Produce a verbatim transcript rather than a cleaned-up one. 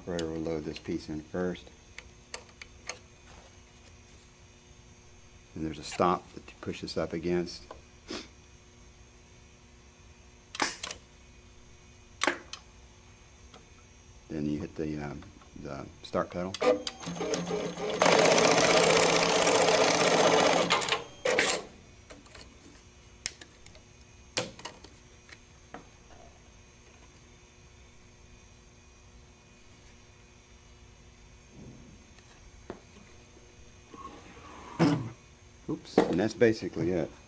Operator will load this piece in first. And there's a stop that you push this up against. Then you hit the, um, the start pedal. Oops, and that's basically it.